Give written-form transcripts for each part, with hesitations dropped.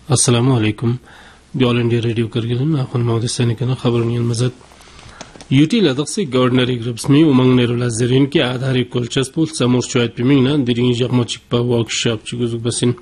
अस्सलामु अलैकुम all India radio Kargil में अखन मोहम्मद सैनी का खबर नियन मजद यूटी लदक से गवर्नर ग्रुप्स में उमंग नेरुला जरीन के आधारी कोलचस्पुल समूर चोयत पिमिंगना दिरिंग जगमो चिकपा वर्कशॉप चिगुजुक बसिन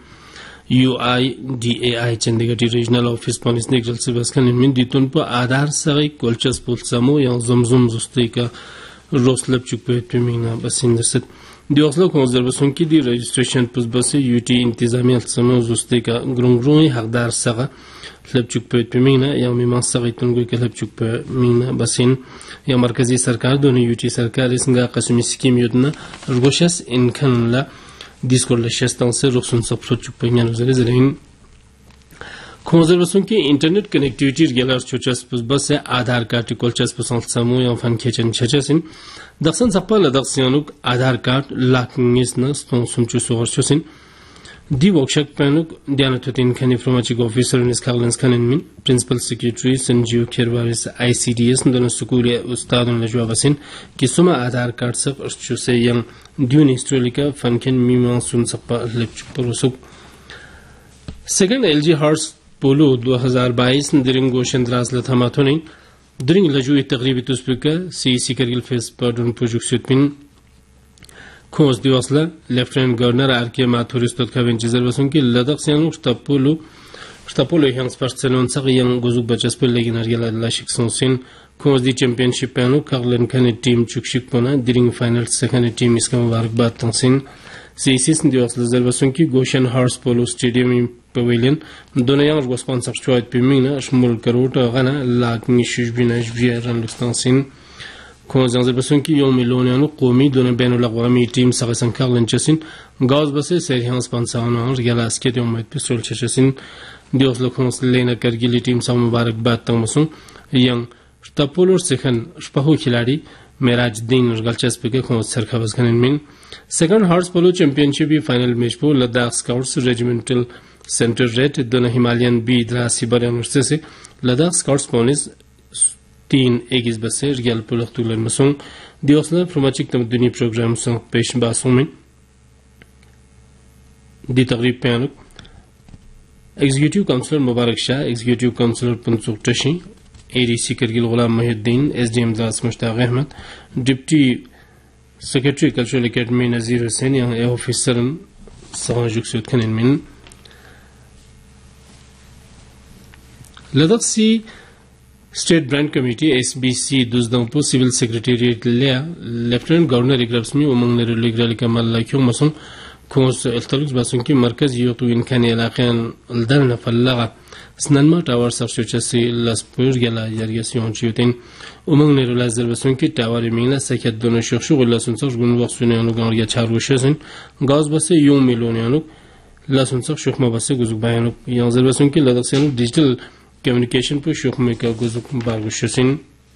UIDAI Chandigarh regional office police ने गल से बस कन में दितुन पर आधार सगई कोलचस्पुल समू या जमजुम जुस्ते का रोसलब चिकपा पिमिंगना बसिन दसत दिवसलो konservasyon ki di registration puzbası UT intizami altsama zuste ka grungruni haqdar saga hlebchuk pe pemina ya miman sagitun go hlebchuk pe mina basin ya markazi sarkar doni UT sarkar isnga qasmi skim yudna rgoshas inkanla diskorla shestanse ruxun sapsochuk pe yan üzere zelein konservasyon ki internet connectivity gelar çoças puzbası Aadhaar card कोलचस पसंद समू या fun खेचन छचसिन दक्षिण supple दक्षिणुक आधार card लाखनिस न stone सुमचु सोर्चसिन दी workshop पेनुक ध्यानथतिन खनि फ्रोमाचिक officer निस खागलन्स खनन प्रिंसिपल सेक्रेटरी संजीव खेरवारिस ICDS न स्कूल उस्तादन लजवाबसिन कि सुमा आधार कार्ड सब अर्चुसे यंग ड्यून हिस्टोरिका फनखेन मिमन सुन सपा लेपचु परसुक सेकंड LG हॉर्स पोलो 2022 दिरिंग गोशन द्रासला थमाथोनिन दिरिंग लजु तकरीबी तुस्पिका CEC करगिल फेस पडन प्रोजेक्ट सुतपिन खोज दिवसला लेफ्टिनेंट गवर्नर RK माथुरिस तत्काविन जिजरबसुन की लदक सेनु स्टपोलो यांग स्पर्ट्सलन सगियंग गुजुक बचस पे लेकिन अर्गला लाशिक सोसिन खोज दी चैंपियनशिप पेनु कगलन खने टीम चुकशिक पना दिरिंग फाइनल सेकंड टीम इसका मुबारकबाद तंसिन CEC दिवसला जरबसुन की गोशन हॉर्स पोलो स्टेडियम पवेलियन दोनों यांग स्पॉन्सर चोयत पिमिना अशमुल करोट गना लाख निशिश बिनाश बियरन लुस्तांसिन खोज जरबसुन की योम मिलोनियानो कोमी दोनों बैनुल अक़वामी टीम सगसन कगलन चसिन गाउस बसे सेरियां स्पॉन्सरनो रिगला स्केट योम पिस्टल चसिन दिवसला खोज लेना करगिली टीम सा मुबारकबाद तंगमसुन यंग तपोलोर सेखन स्पहु खिलाड़ी मेराजदीन गलचस्प के खोज सरखबस खनन second horse polo championship final match पर Ladakh scouts regimental centre red दोनों हिमालयन बी द्रासी बरन से लद्दाख स्काउट्स पुलिस 3 बसे रियल पुलख्तुलन मसुंग दिवसला फ्रोमाचिक तमदुनी प्रोग्राम संग पेश बासों में दी तकरीब प्यानुक executive councillor Mubarak Shah executive councillor Punchok Tashi ADC Kargil Ghulam Mohiuddin SDM Drass Mushtaq Ahmed deputy secretary cultural academy Nazir Hussain या ऑफिसर सहाजुक सुद खनन मिन लद्दाख सी स्टेट ब्रांड कमेटी SBC दुजदंपु सिविल सेक्रेटेरिएट लिया लेफ्टिनेंट गवर्नर ग्रुप्स में उमंग नेरुलिग्राली कमल लाख्यों मसुम खोज अल्तलुक्स बासुन की मरकज योतु इनखान इलाक़ान अल्दन नफल्लगा स्ननमा टावर सबसे लसपुर गेला यरियसियों चियोतिन उमंग नेरुला जरबसुन की टावर मिला सखत दोनों शख्सु गुल्लासुन सर गुन वक्सुने अनुगार या चारुशसन गाज बसे योम मिलोने अनु लसुन सर शुखमा बसे गुजुक बायनु या जरबसुन की लदक से डिजिटल कम्युनिकेशन पर शुखमे का गुजुक बागुशसन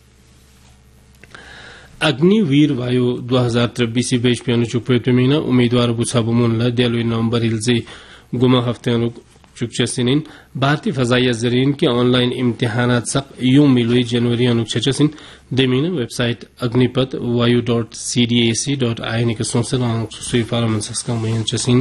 अग्निवीर वायु 2023 बैच पे अनुचुपे पेमिना उम्मीदवार बुसाबुमुनला दिलवी नवंबर हिलजे गुमा हफ्ते अनु चुकचसिन भारतीय फजाइया जरीन के ऑनलाइन इम्तिहानात सक यूं मिलुई जनवरी अनु चचसिन देमिना वेबसाइट agnipat.vayu.cdac.in के सोंसला सुई फारम सस्का मयन चसिन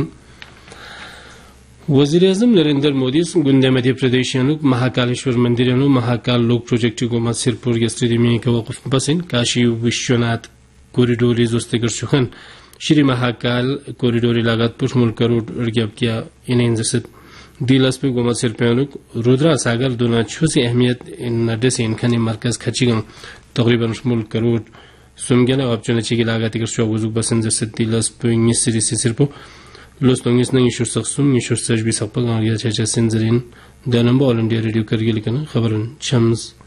वजीर आजम नरेंद्र मोदी गुंडे मध्य प्रदेश महाकालेश्वर मंदिर महाकाल लोक प्रोजेक्ट को सिरपुर स्टेडियम के वकफ बसिन काशी विश्वनाथ कॉरिडोर जोस्तेगर सुखन श्री महाकाल कॉरिडोर लागत पुष्मुल करोड़ किया इन्हें जसद दिलस पे गोमा सिरपेनुक रुद्रा सागर दोना छुसी अहमियत इन नडे से इनखानी मरकज खचिगम तकरीबन पुष्मुल करोड़ सुमगेला ऑप्शन की लागत कर शोगुजुक बसन जसद दिलस पे निसरी से सिरपो Los tongis nang ishur saksum ishur sajbi sakpa garia chacha sinzarin danamba all India radio kargilikana khabaran chams